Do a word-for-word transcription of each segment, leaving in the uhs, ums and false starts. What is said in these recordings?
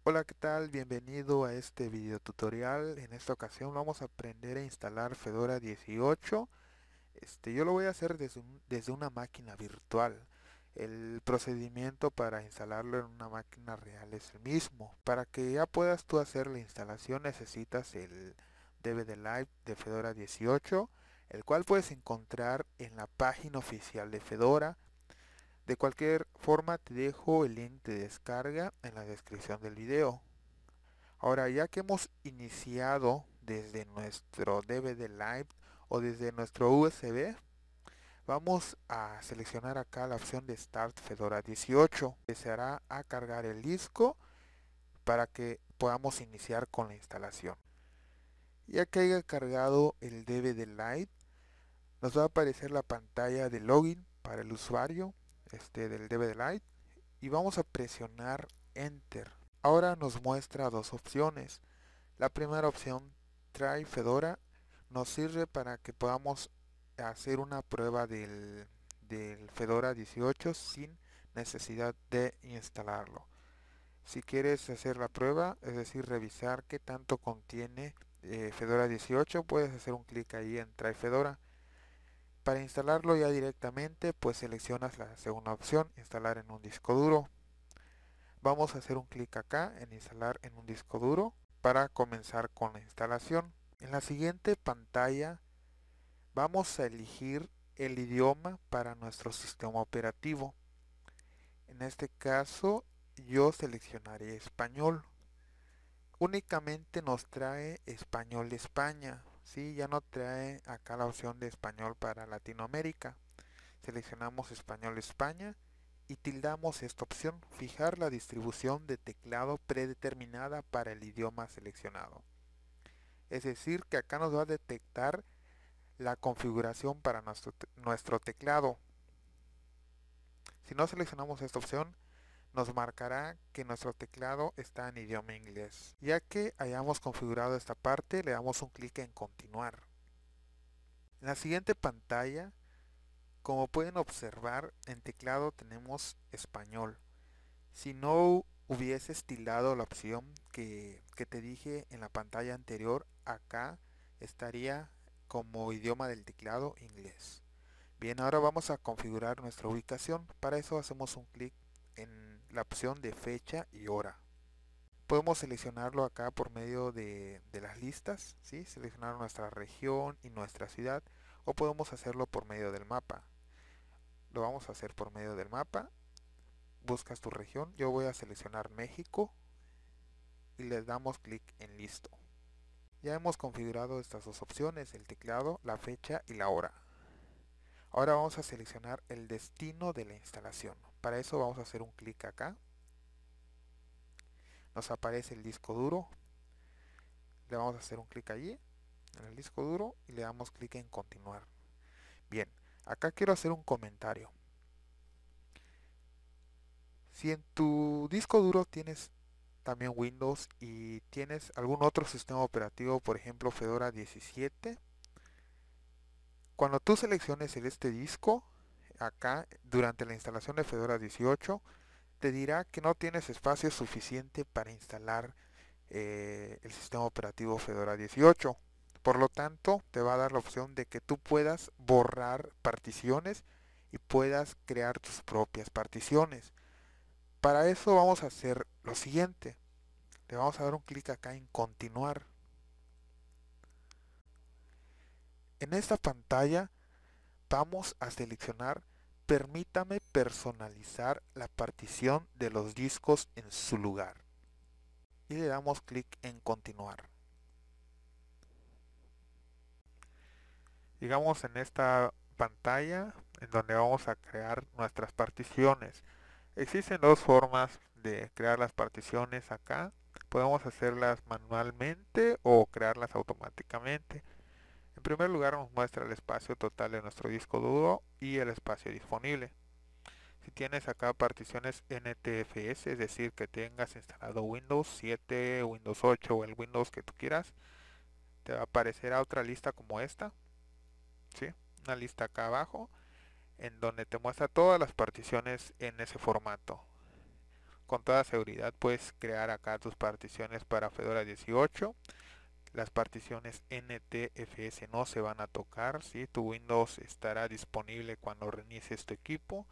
Hola, ¿qué tal? Bienvenido a este video tutorial. En esta ocasión vamos a aprender a instalar Fedora dieciocho. Este, yo lo voy a hacer desde, un- desde una máquina virtual. El procedimiento para instalarlo en una máquina real es el mismo. Para que ya puedas tú hacer la instalación necesitas el D V D Live de Fedora dieciocho, el cual puedes encontrar en la página oficial de Fedora. De cualquier forma te dejo el link de descarga en la descripción del video. Ahora, ya que hemos iniciado desde nuestro D V D Live o desde nuestro U S B, vamos a seleccionar acá la opción de Start Fedora dieciocho. Deseará a cargar el disco para que podamos iniciar con la instalación. Ya que haya cargado el D V D Live, nos va a aparecer la pantalla de login para el usuario este, del D V D Live y vamos a presionar Enter. Ahora nos muestra dos opciones. La primera opción, Try Fedora, nos sirve para que podamos hacer una prueba del, del Fedora dieciocho sin necesidad de instalarlo. Si quieres hacer la prueba, es decir, revisar qué tanto contiene eh, Fedora dieciocho, puedes hacer un clic ahí en Try Fedora. Para instalarlo ya directamente, pues seleccionas la segunda opción, instalar en un disco duro. Vamos a hacer un clic acá en instalar en un disco duro para comenzar con la instalación. En la siguiente pantalla vamos a elegir el idioma para nuestro sistema operativo. En este caso yo seleccionaré español. Únicamente nos trae español de España. ¿Sí? Ya no trae acá la opción de español para Latinoamérica. Seleccionamos español España y tildamos esta opción, fijar la distribución de teclado predeterminada para el idioma seleccionado. Es decir, que acá nos va a detectar la configuración para nuestro, te nuestro teclado. Si no seleccionamos esta opción, nos marcará que nuestro teclado está en idioma inglés. Ya que hayamos configurado esta parte, le damos un clic en continuar. En la siguiente pantalla, como pueden observar, en teclado tenemos español. Si no hubiese estilado la opción que, que te dije en la pantalla anterior, acá estaría como idioma del teclado inglés. Bien, ahora vamos a configurar nuestra ubicación. Para eso hacemos un clic en la opción de fecha y hora. Podemos seleccionarlo acá por medio de, de las listas, ¿sí? Seleccionar nuestra región y nuestra ciudad, o podemos hacerlo por medio del mapa. Lo vamos a hacer por medio del mapa. Buscas tu región, yo voy a seleccionar México y le damos clic en listo. Ya hemos configurado estas dos opciones, el teclado, la fecha y la hora. Ahora vamos a seleccionar el destino de la instalación. Para eso vamos a hacer un clic acá. Nos aparece el disco duro. Le vamos a hacer un clic allí, en el disco duro, y le damos clic en continuar. Bien, acá quiero hacer un comentario. Si en tu disco duro tienes también Windows y tienes algún otro sistema operativo, por ejemplo Fedora diecisiete, cuando tú selecciones el este disco, acá durante la instalación de Fedora dieciocho, te dirá que no tienes espacio suficiente para instalar eh, el sistema operativo Fedora dieciocho. Por lo tanto, te va a dar la opción de que tú puedas borrar particiones y puedas crear tus propias particiones. Para eso vamos a hacer lo siguiente. Le vamos a dar un clic acá en continuar. En esta pantalla vamos a seleccionar permítame personalizar la partición de los discos en su lugar. Y le damos clic en continuar. Digamos en esta pantalla en donde vamos a crear nuestras particiones. Existen dos formas de crear las particiones acá. Podemos hacerlas manualmente o crearlas automáticamente. En primer lugar nos muestra el espacio total de nuestro disco duro y el espacio disponible. Si tienes acá particiones N T F S, es decir, que tengas instalado Windows siete, Windows ocho o el Windows que tú quieras, te aparecerá otra lista como esta, ¿sí? Una lista acá abajo en donde te muestra todas las particiones en ese formato. con toda seguridad puedes crear acá tus particiones para Fedora dieciocho. Las particiones N T F S no se van a tocar, ¿sí? Tu Windows estará disponible cuando reinicies tu equipo.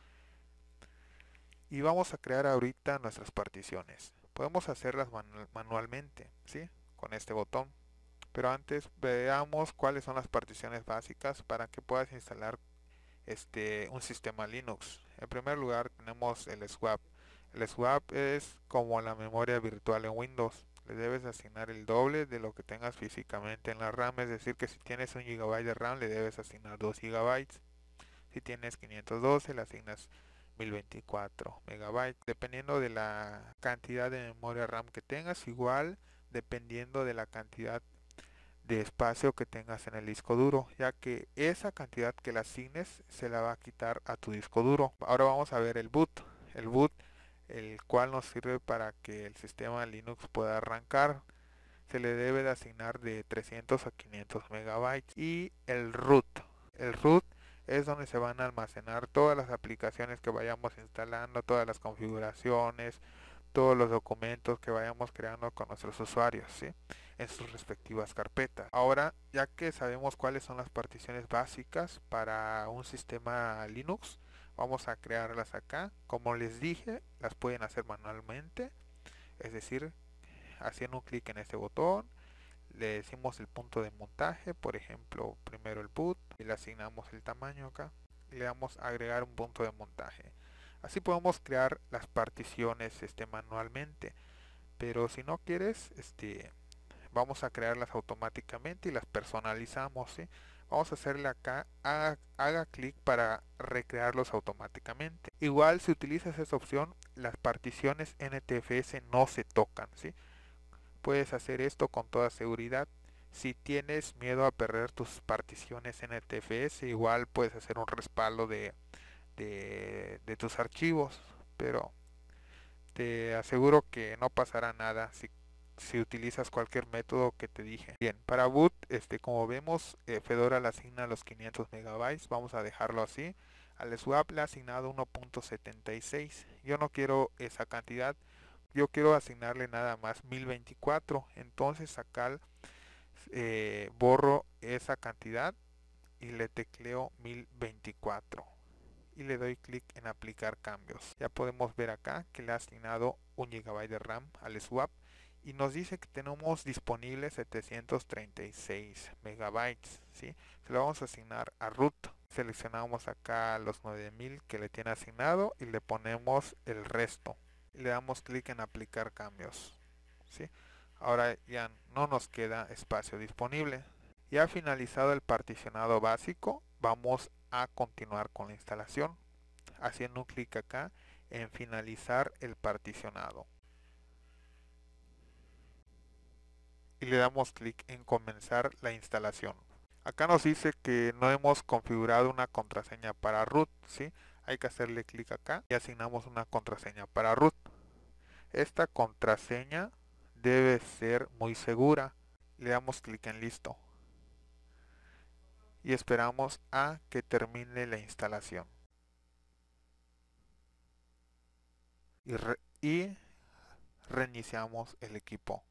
Y vamos a crear ahorita nuestras particiones. Podemos hacerlas manu manualmente, ¿sí? Con este botón. Pero antes veamos cuáles son las particiones básicas para que puedas instalar este un sistema Linux. En primer lugar tenemos el swap. El swap es como la memoria virtual en Windows. Le debes asignar el doble de lo que tengas físicamente en la RAM, es decir que si tienes un gigabyte de RAM le debes asignar dos gigabytes. Si tienes quinientos doce le asignas mil veinticuatro megabytes, dependiendo de la cantidad de memoria RAM que tengas, igual dependiendo de la cantidad de espacio que tengas en el disco duro, ya que esa cantidad que le asignes se la va a quitar a tu disco duro. Ahora vamos a ver el boot. El boot, el cual nos sirve para que el sistema Linux pueda arrancar. Se le debe de asignar de trescientos a quinientos megabytes. Y el root. El root es donde se van a almacenar todas las aplicaciones que vayamos instalando, todas las configuraciones, todos los documentos que vayamos creando con nuestros usuarios, ¿sí? En sus respectivas carpetas. Ahora, ya que sabemos cuáles son las particiones básicas para un sistema Linux, vamos a crearlas acá. Como les dije, las pueden hacer manualmente, es decir, haciendo un clic en este botón, le decimos el punto de montaje, por ejemplo, primero el boot, y le asignamos el tamaño acá, y le damos a agregar un punto de montaje. Así podemos crear las particiones este, manualmente, pero si no quieres, este, vamos a crearlas automáticamente y las personalizamos, ¿sí? Vamos a hacerle acá, haga, haga clic para recrearlos automáticamente. Igual si utilizas esa opción, las particiones N T F S no se tocan, ¿sí? Puedes hacer esto con toda seguridad. Si tienes miedo a perder tus particiones N T F S, igual puedes hacer un respaldo de, de, de tus archivos, pero te aseguro que no pasará nada si, si utilizas cualquier método que te dije. Bien, para boot, este, como vemos, eh, Fedora le asigna los quinientos megabytes, vamos a dejarlo así. Al swap le ha asignado uno punto setenta y seis. Yo no quiero esa cantidad, yo quiero asignarle nada más mil veinticuatro. Entonces acá eh, borro esa cantidad y le tecleo mil veinticuatro y le doy clic en aplicar cambios. Ya podemos ver acá que le ha asignado un gigabyte de RAM al swap y nos dice que tenemos disponible setecientos treinta y seis megabytes, ¿sí? Se lo vamos a asignar a root. Seleccionamos acá los nueve mil que le tiene asignado y le ponemos el resto. Y le damos clic en aplicar cambios, ¿sí? Ahora ya no nos queda espacio disponible. Ya finalizado el particionado básico, vamos a continuar con la instalación, haciendo un clic acá en finalizar el particionado. Y le damos clic en comenzar la instalación. Acá nos dice que no hemos configurado una contraseña para root, ¿sí? Hay que hacerle clic acá y asignamos una contraseña para root. Esta contraseña debe ser muy segura. Le damos clic en listo. Y esperamos a que termine la instalación. Y, re y reiniciamos el equipo.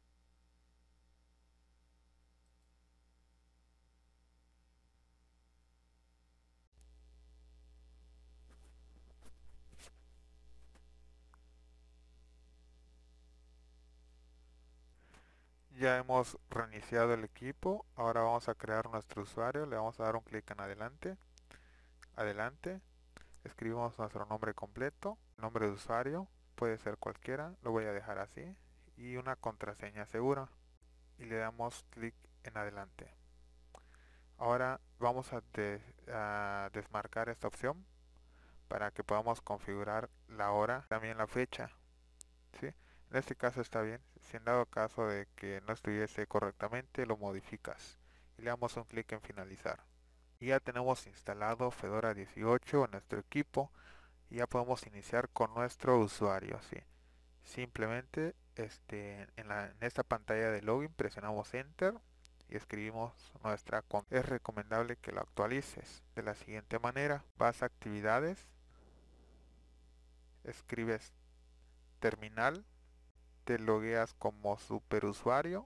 Ya hemos reiniciado el equipo. Ahora vamos a crear nuestro usuario. Le vamos a dar un clic en adelante. Adelante. Escribimos nuestro nombre completo. Nombre de usuario. Puede ser cualquiera. Lo voy a dejar así. Y una contraseña segura. Y le damos clic en adelante. Ahora vamos a, de, a desmarcar esta opción para que podamos configurar la hora, también la fecha, ¿sí? En este caso está bien. Si en dado caso de que no estuviese correctamente, lo modificas y le damos un clic en finalizar. Y ya tenemos instalado Fedora dieciocho en nuestro equipo y ya podemos iniciar con nuestro usuario, ¿sí? Simplemente este, en, la, en esta pantalla de login presionamos Enter y escribimos nuestra contraseña. Es recomendable que lo actualices de la siguiente manera. Vas a actividades, escribes terminal, te logueas como superusuario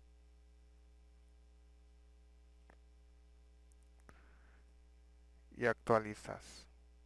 y actualizas.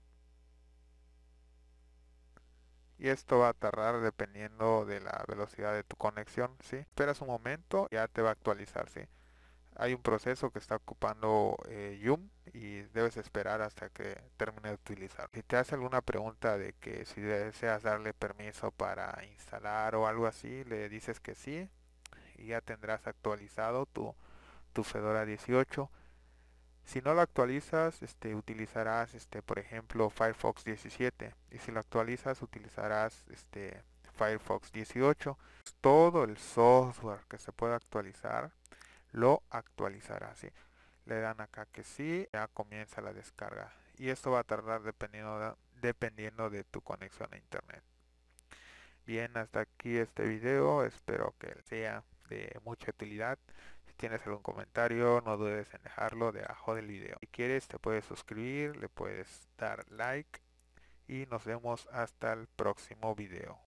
Y esto va a tardar dependiendo de la velocidad de tu conexión, ¿sí? Esperas un momento, ya te va a actualizar, ¿sí? Hay un proceso que está ocupando eh, Yum y debes esperar hasta que termine de utilizar. Si te hace alguna pregunta de que si deseas darle permiso para instalar o algo así, le dices que sí y ya tendrás actualizado tu, tu Fedora dieciocho. Si no lo actualizas, este, utilizarás, este, por ejemplo, Firefox diecisiete. Y si lo actualizas, utilizarás, este, Firefox dieciocho. Todo el software que se pueda actualizar, lo actualizará, ¿sí? Le dan acá que sí, ya comienza la descarga. Y esto va a tardar dependiendo de, dependiendo de tu conexión a internet. Bien, hasta aquí este video. Espero que sea de mucha utilidad. Si tienes algún comentario, no dudes en dejarlo debajo del video. Si quieres, te puedes suscribir, le puedes dar like y nos vemos hasta el próximo video.